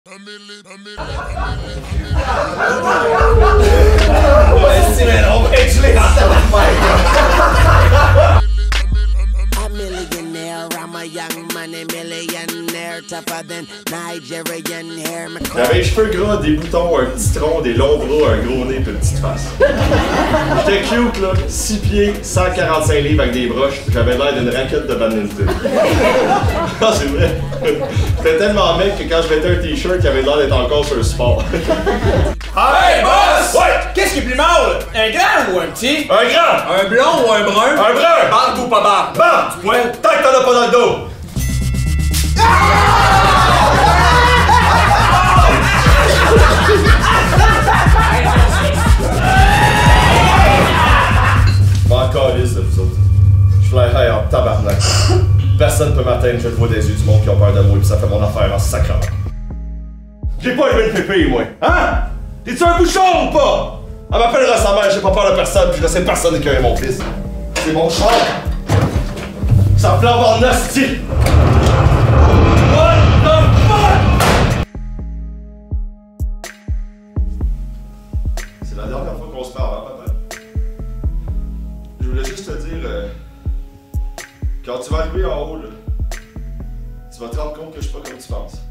J'avais les cheveux gras, des boutons, un petit tronc, des longs bras, un gros nez et une petite face. J'étais cute là, 6 pieds, 145 livres avec des broches, j'avais l'air d'une raquette de badminton. Ah, c'est vrai. J'étais tellement mec que quand je mettais un t-shirt, il avait l'air d'être encore sur le sport. Hey boss! Ouais! Qu'est-ce qui est plus mal? Un grand ou un petit? Un grand! Un blond ou un brun? Un brun! Barbe ou pas barbe? Barbe! Du poil? Tant que t'en as pas dans le dos! Encore lisse de vous autres. Je fly high en tabarnak. Personne peut m'atteindre, je le vois des yeux du monde qui ont peur de moi et ça fait mon affaire en sacrant. J'ai pas aimé le pépé, moi. Hein? T'es-tu un bouchon ou pas? Elle m'appellera sa mère, j'ai pas peur de personne, puis je laisse personne écœurer mon fils. C'est mon char. Ça flambe en hostie. What the fuck? C'est la dernière fois qu'on se parle, hein, papa? Je voulais juste te dire, quand tu vas arriver en haut, là, tu vas te rendre compte que je suis pas comme tu penses.